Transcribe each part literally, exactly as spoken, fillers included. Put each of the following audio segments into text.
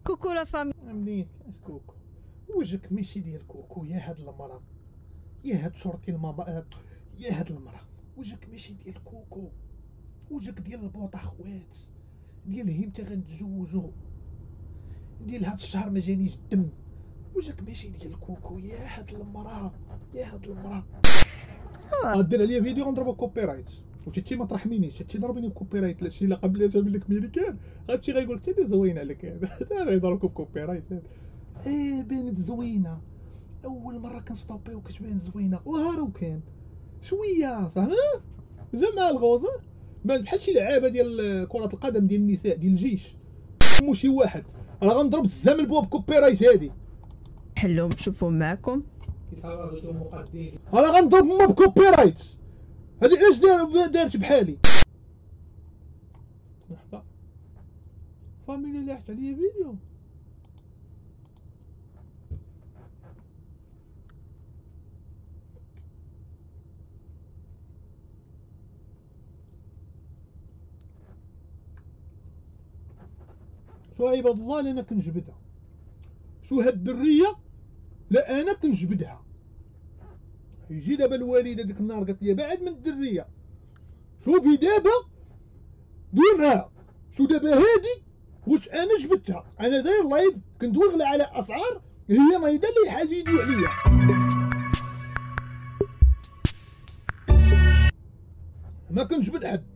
كوكو لا فامي. منين كاش كوكو؟ وجهك ماشي ديال كوكو يا هاد المرا، يا هاد شرطي الماما، يا هاد المرا وجهك ماشي ديال كوكو، وجهك ديال البوطه خوات، ديال هيمتى غنتزوجو، ديال هاد الشهر ما جانيش الدم. وجهك ماشي ديال كوكو يا هاد المرا، يا هاد المرا. غدير عليا فيديو غنضربو كوبي رايت، وتي ما ترحمينيش، تي ضربيني كوبي رايت. لا شي لا قبل جاب لك ميريكان غتمشي غايقول لك تي زوين عليك هذا غيضربك كوبي رايت. ايه بانت زوينه، اول مره كنستوبيو كتبان زوينه وهارو كان شويه صح جا الغوزه بان بحال شي لعابه ديال كره القدم ديال النساء ديال الجيش. مو شي واحد راه غنضرب الزام البوب كوبي رايت هادي. حلهم شوفوا معكم انا غنضرب ما بكوبي رايت. هادي علاش دار دارت بحالي لحظه فاميلي لاحت عليا فيديو. شو عباد الله انا كنجبدها، شو هاد الدريه لا انا كنجبدها. يجي دابا الوالده ديك النهار قالت لي بعد من الدريه، شوفي دابا دير معاها. شو دابا هادي واش انا جبدتها، انا داير لايف كندوغلا على اسعار هي مريضه اللي حاجيدوا عليا. ما كنجبد حد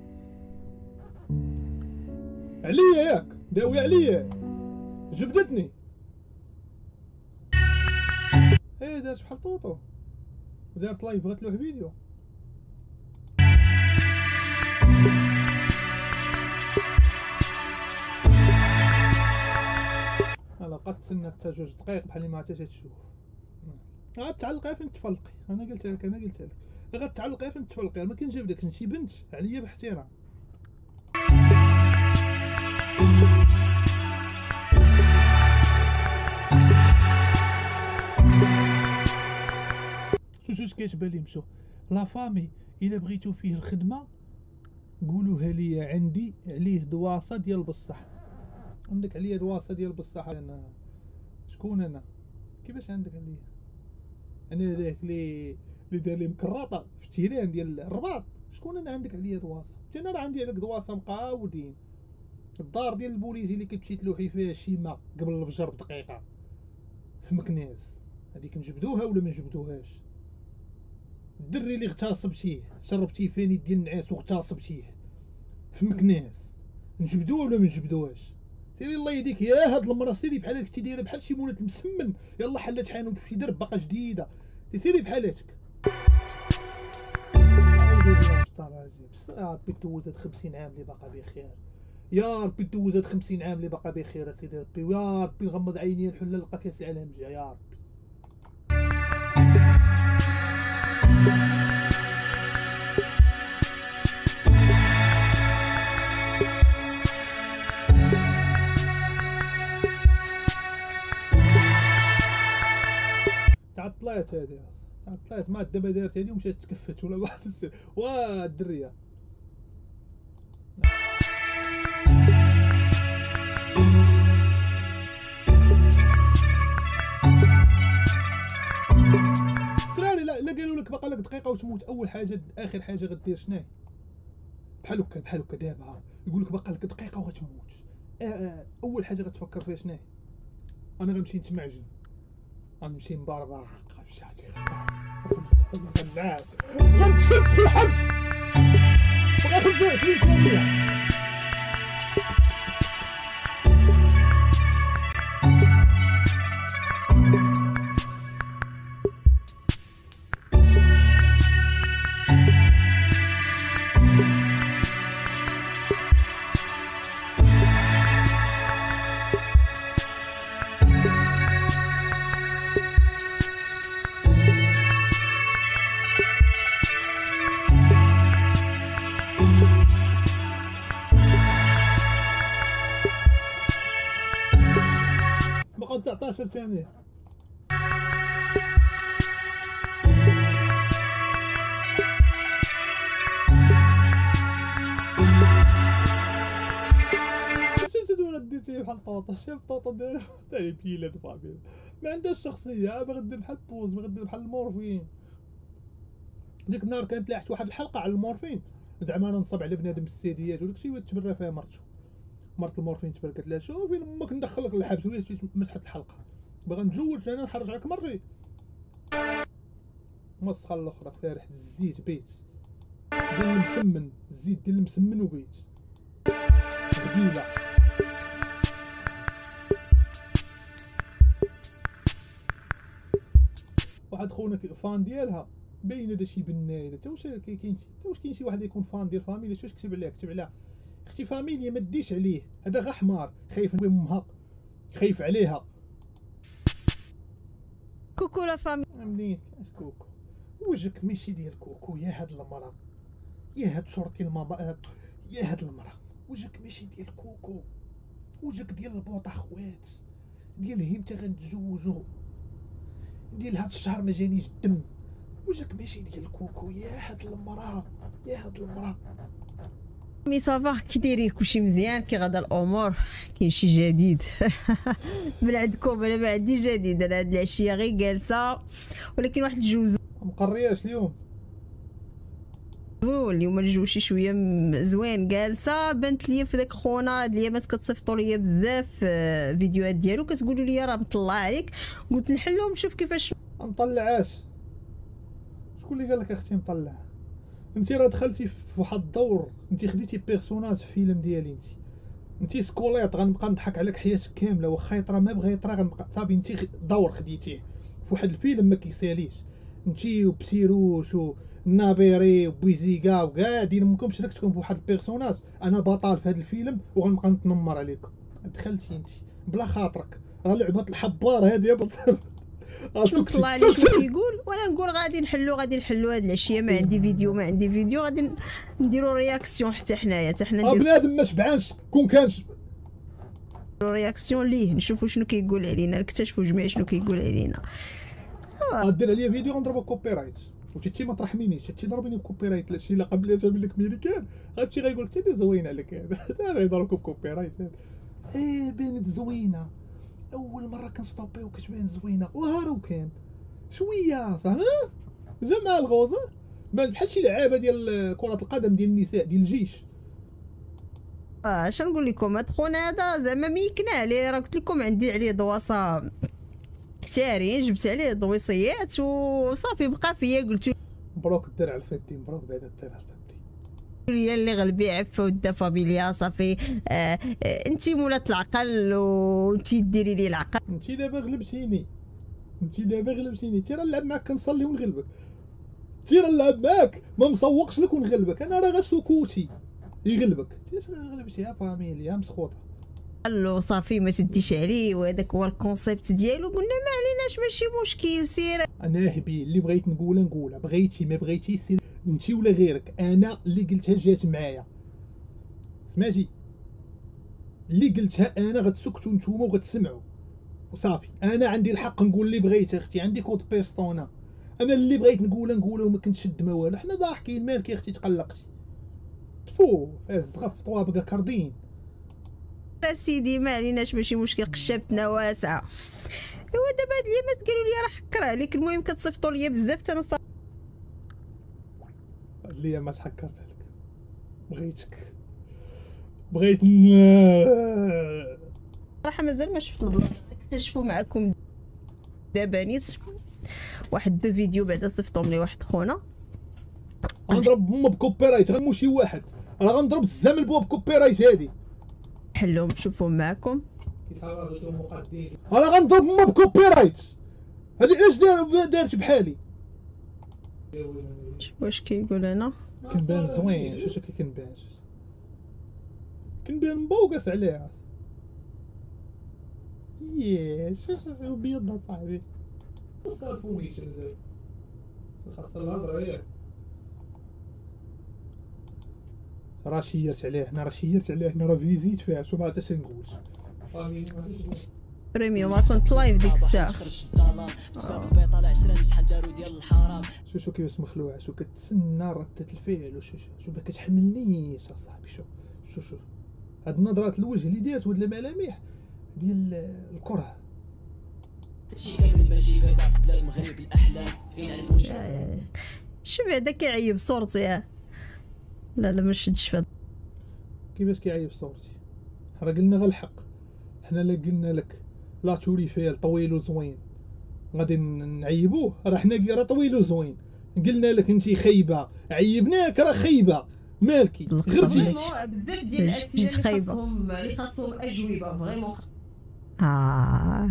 عليا ياك داوي عليا جبدتني. ايه دارت بحال طوطو ودارت لايف بغات لوح فيديو. انا بقات تسنى حتى جوج دقائق بحال اللي ما عرفتش تشوف. غتعلقي فين تفلقي، انا قلت لك انا قلت لك غتعلقي فين تفلقي. ما كنجبدك انت بنت عليا باحترام. شوف كيتبان لي مشو لا فامي. الا بغيتو فيه الخدمه قولوها لي، عندي عليه دواصه ديال بصح. عندك عليا دواصه ديال بصح. انا شكون انا كيفاش عندك عليا؟ انا داك لي اللي دار لي مكرطه في التيران ديال الرباط. شكون انا عندك عليا دواصه؟ انا راه عندي عليك دواصه مقاودين. الدار ديال البوليسي اللي كتمشي تلوحي فيها شيمه قبل الفجر بدقيقه في مكناس، هذيك نجبدوها ولا ما نجبدوهاش؟ الدري اللي اغتصبتيه شربتيه فاني ديال النعاس واغتصبتيه في مكناس، نجبدوها ولا ما نجبدوهاش؟ سيري الله يهديك يا هاد المرا، سيري بحال كنتي دايره بحال شي مولات مسمن يلا حلات حانوت في درب باقا جديده، سيري بحالاتك. يا ربي دوز هاد خمسين عام اللي باقا بخير، يا ربي دوز هاد خمسين عام اللي باقا بخير سيدي ربي، ويا ربي نغمض عيني نحل نلقى كاس العالم جا يا ربي. تعطلات هادي تعطلات ما دابا دارت هادي ومشات تكفت ولا واحد وا الدريه. دراري لا لا قالوا لك باقا لك دقيقه وتموت، اول حاجه اخر حاجه غدير شناهي؟ بحال هكا بحال هكا دابا يقول لك باقا لك دقيقه وغتموت. اول حاجه غتفكر فيها شناهي؟ انا غنمشي نتمعجن، غنمشي مبربر غنمشي غنتشد في الحبس غنرجع في الكوميا. بقى تسعطاش ثانية. شنو غديتي هي بحال طوطه، شاف الطوطه ديالها حتى هي بيلا فاميلي، ما عندهاش شخصيه، باغا دير بحال بوز، باغا دير بحال المورفين. ديك النهار كانت لاحت واحد الحلقه على المورفين، زعما انا نصب على بنادم بالسيديات وداكشي، وتبرى فيها مرتو، مرت المورفين تبركت لها، شوف فين امك ندخلك للحبس، وهي مسحت الحلقه، باغا نتزوج انا نحرج عليك مرتي. مسخه الاخرى فيها ريحه الزيت بيت ديال المسمن، الزيت ديال المسمن وبيت ثقيله. واحد خونا فان ديالها باينه داكشي بنايله، تا واش كاين تا واش كاين شي واحد يكون فان ديال فاميليا؟ واش كتب عليها كتب عليها اختي فاميليا، ما ديش عليه، هذا غا حمار خايف من امها، خايف عليها. كوكو لا فامي منين اش كوكو؟ وجهك ماشي ديال كوكو يا هاد المرا، يا هاد شرطي الماما، يا هاد المرا وجهك ماشي ديال كوكو، وجهك ديال البوطه خوات، ديال هيمتى غنتزوجو، ديال هاد الشهر ما جانيش الدم، وجهك ماشي ديال كوكو يا هاد المرا، يا هاد المرا. مي صافا كي دايرين كلشي مزيان، كي غادا الامور، كاين شي جديد؟ من عندكم؟ انا ما عندي جديد، انا هاد العشيه غير جالسه، ولكن واحد الجوز مقرياش اليوم اليوم الجو شي شويه زوين، جالسه بانت ليا في داك خونا هاد الايامات كتصيفطوا ليا بزاف فيديوهات ديالو كتقولوا لي راه مطلع عليك، قلت نحلهم نشوف كيفاش. مطلعاش؟ شكون اللي قال لك اختي مطلع؟ انت راه دخلتي في واحد الدور، انت خديتي بيرسوناج في فيلم ديالي، انت انت سكوليط غنبقى نضحك عليك حياتك كامله، واخا يطرا ما بغا يطرا غنبقى صافي، انت دور خديتيه في واحد الفيلم ما كيساليش، انت وبسيروش والنابيري وبويزيكا وكاع دين امكم شاركتكم في واحد البيرسوناج، انا بطل في هذا الفيلم وغنبقى نتنمر عليكم. دخلتي انت بلا خاطرك، راه لعبه الحبار هذه بطل. شنو طلع لي شنو كيقول، وانا نقول غادي نحلو غادي نحلو هاد العشيه، ما عندي فيديو ما عندي فيديو، غادي نديرو رياكسيون حتى حنايا، حتى حنا نديرو بنادم ما شبعانش كون كانش رياكسيون ليه، نشوفوا شنو كيقول علينا، نكتشفوا جميع شنو كيقول علينا. غدير عليا فيديو غنضربو كوبي رايت، وتي ما ترحمينيش، تي ضربيني بكوبي رايت، لا شي لا قبلتها من الكميريكان هادشي غايقول لك تي زوين عليك هذا، انا يضربك بكوبي رايت. ايه بانت زوينه، اول مره كنستوبيو كتبان زوينه، وهارو كان شويه صح جمال الغوز، بان بحال شي لعابه ديال كره القدم ديال النساء ديال الجيش. اه اش نقول لكم، هاد خونا هذا زعما ميكنا عليه، راه قلت لكم عندي عليه دواسه كثارين، جبت عليه دويصيات وصافي بقى فيا، قلت مبروك الدرع على الفدي، مبروك بعد الدرع على الفدي، هي اللي غلبي عفه ودا فاميليا صافي. آه آه انت مولات العقل وانت ديري لي العقل، انت دابا غلبتيني، انت دابا غلبتيني، تي راه نلعب معاك كنصلي ونغلبك، تي راه نلعب معاك ما مسوقش لك ونغلبك، انا راه غير سكوتي يغلبك، تي اش غلبتي يا فاميليا مسخوطه. وصافي ما تديش عليه، وهذاك هو الكونسيبت ديالو، قلنا ما عليناش ماشي مشكل سير. انا هبي اللي بغيت نقولها نقولها، بغيتي ما بغيتي سير انت ولا غيرك، انا اللي قلتها جات معايا، سمعتي اللي قلتها انا، غتسكتوا نتوما وغتسمعوا وصافي، انا عندي الحق نقول اللي بغيت اختي، عندي كود بيستونا، انا اللي بغيت نقولها نقولها وما كنتش شد ما والو، حنا ضاحكين مالك يا اختي تقلقتي تفو زغف طوابق كاردين. سيدي ما عليناش ماشي مشكل، قشابتنا واسعه. ايوا دابا هاد اليامات قالوا لي راه حكر عليك، المهم كتصيفطوا ليا بزاف حتى انا صراحه هاد الايامات حكرت عليك، بغيتك بغيت صراحه مازال ما شفت البلاصه، نكتشفوا معكم دابا نيت واحد دو فيديو بعدا صيفطهم لي واحد خونا، غنضرب بوما بكوبي رايت، غنمو شي واحد راه غنضرب الزعم البوب بكوبي رايت هادي، حلهم نشوفهم معكم، انا غنضرب بوما بكوبي رايت هادي، علاش دار دارت بحالي؟ واش كيقول هنا؟ كنبان زوين، شوف كي كنبان، كنبان مبوقس عليها، ياه شوف شوف بيض صاحبي، صافوني شنو خاص الهضره ياك، راه شيرت عليه هنا، راه شيرت عليه هنا، راه فيزيت فيها، شوف ما حتى نقول بريميوم راه كنت لايف ديك الساعه، شوف شوف كيفاش مخلوعه، شوف كتسنى ردة الفعل، وشوف شوف شوف ما كتحملنيش اصاحبي، شوف شوف شوف هاد نظرات الوجه اللي دارت وهاد الملامح ديال الكره. هادشي كامل ماشي كتعرف في بلاد المغرب الاحلام فين المجتمع. شو بعدا كيعيب صورتي؟ لا لا ما شدش فهاد. كيفاش كيعيب صورتي؟ حنا قلنا غير الحق. حنا لا قلنا لك لا توري فيل طويل وزوين غادي نعيبوه، راه حنا راه طويل وزوين. قلنا لك انت خايبه، عيبناك راه خايبه، مالكي غيرتي. بزاف ديال الاسئله اللي خاصهم اللي خاصهم اجوبه فريمون. اه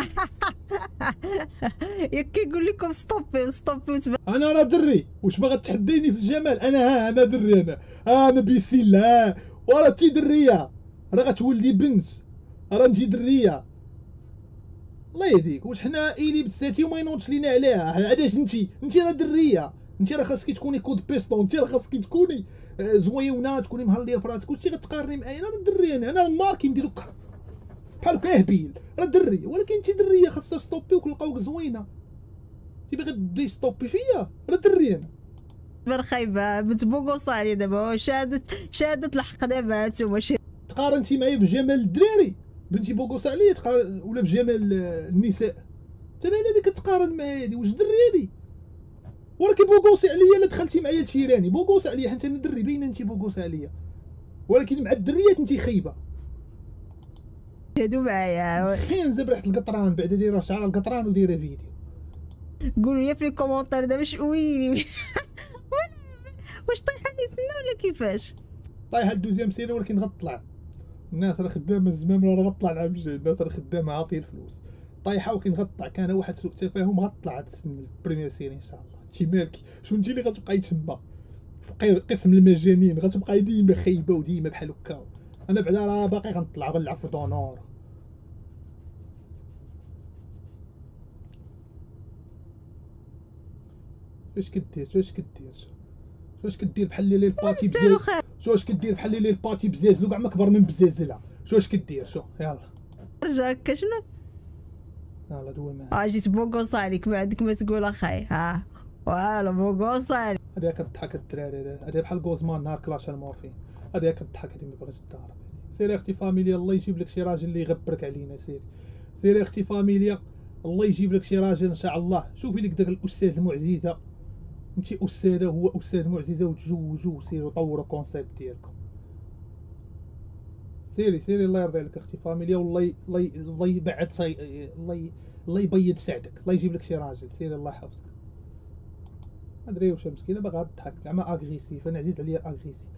ياك كيقول لكم ستوبي ستوبي. انا راه دري، واش باغا تحديني في الجمال؟ انا ها انا دري، انا ها انا بيسيل ها وراه تي دريه، راه غتولدي بنت، راه انت دريه. الله يهديك، واش حنا ايلي بساتي وما ينوضش لينا عليها؟ علاش انت انت راه دريه، انت راه خاصك تكوني كود بيستون، انت راه خاصك تكوني زويونه، تكوني مهليه فراسك. واش غتقارني معايا؟ انا دري، انا انا الماركي نديرو بحال هكا هبيل، راه دري، ولكن انت دريه خاصها ستوبيوك ونلقاوك زوينه. انت باغي تبدي ستوبي فيا؟ راه دري انا. بر خايبه بتبوكوص علي دابا شهاده شهاده الحق دابا هانتوما. تقارنتي معايا بجمال الدراري بنتي بوكوص عليا تقارن ولا بجمال النساء؟ انت مال هذيك كتقارن معايا هادي؟ واش دري هادي؟ ولكن بوكوصي عليا لا دخلتي معايا لشيراني بوكوص عليا حيت انا دري باينه انت بوكوص عليا، ولكن مع الدريات انت خايبه. هادو معايا خينزه بريحه القطران بعدا دايره شعر القطران ودايره فيديو. قولوا لي في لي كومونتير دابا شويني واش طايحه لي سنه ولا كيفاش؟ طايحه الدوزيام سيري ولكن غتطلع. الناس راه خدامه الزمام راه غتطلع العام الجاي، الناس راه خدامه عاطيه الفلوس. طايحه ولكن غتطلع، كان واحد سوء تفاهم غتطلع هاد السنه البريمير سيري ان شاء الله. انتي مالك؟ شو انتي اللي غتبقاي تما في قسم المجانين؟ غتبقاي ديما خايبه وديما بحال هكا. انا بعدا راه باقي غنطلع غنلعب في دونور. واش كدير؟ واش كدير؟ واش كدير بحال لي الباتي بزاز؟ شو واش كدير بحال لي الباتي بزازلو كاع ما كبر من بزازله؟ شو واش كدير؟ شو يلا رجع هكا شنو؟ يلا دوي معايا. اه جيت بوكوص عليك ما عندك ما تقول اخاي. ها فوالا بوكوص عليك. هادي كتضحك الدراري، هادي بحال كوزمان نهار كلاش المورفين. هادي كتضحك، هادي ما باغاش تضارب. سيري اختي فاميليا الله يجيب لك شي راجل اللي يغبرك علينا. سيري سيري اختي فاميليا الله يجيب لك شي راجل ان شاء الله. شوفي لك داك الاستاذ المعززه، انت استاذه هو استاذ معززه، وتزوجوا سيروا طوروا كونسيبت ديالكم. سيري سيري الله يرضي عليك اختي فاميليا، والله الله الله يبعد صي... الله الله يبيض سعدك، الله يجيب لك شي راجل. سيري الله يحفظك. ادري واش مسكينه باغا تضحك زعما اغريسيف، انا عزيز عليا اغريسيف.